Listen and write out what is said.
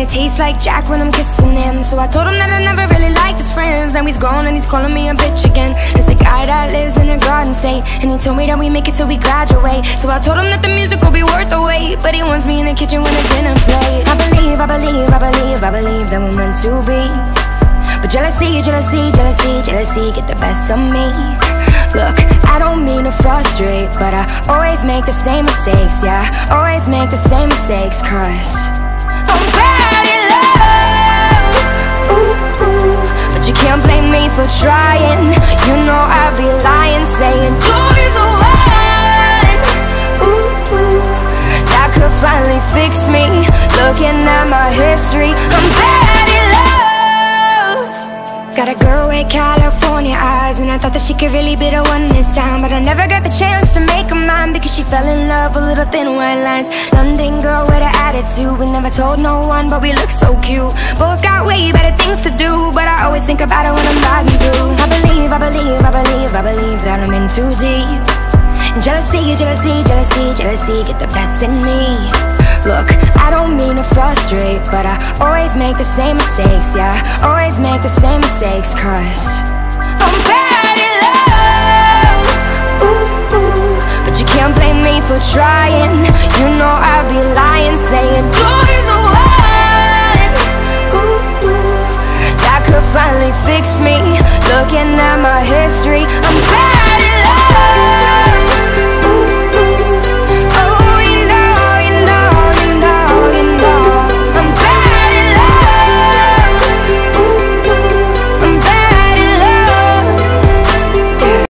it tastes like Jack when I'm kissing him. So I told him that I never really liked his friends. Now he's gone and he's calling me a bitch again. There's a guy that lives in a garden state, and he told me that we make it till we graduate. So I told him that the music will be worth the wait, but he wants me in the kitchen when the dinner plate. I believe that we're meant to be, but jealousy get the best of me. Look, I don't mean to frustrate, but I always make the same mistakes, yeah, always make the same mistakes, cause I'm bad at love, ooh, ooh. But you can't blame me for trying. You know I'd be lying, saying you'll be the one, ooh, ooh, that could finally fix me. Looking at my history, I'm bad at love. Got a girl with California eyes, and I thought that she could really be the one this time, but I never got the chance to make her mine, because she fell in love with little thin white lines. London girl with an attitude, we never told no one, but we look so cute. Both got way better things to do, but I always think about it when I'm riding through. I believe that I'm in too deep. Jealousy get the best in me. Look, I don't mean to frustrate, but I always make the same mistakes, yeah, always make the same mistakes, cause I'm bad at love, ooh, ooh. But you can't blame me for trying. You know I'd be lying, saying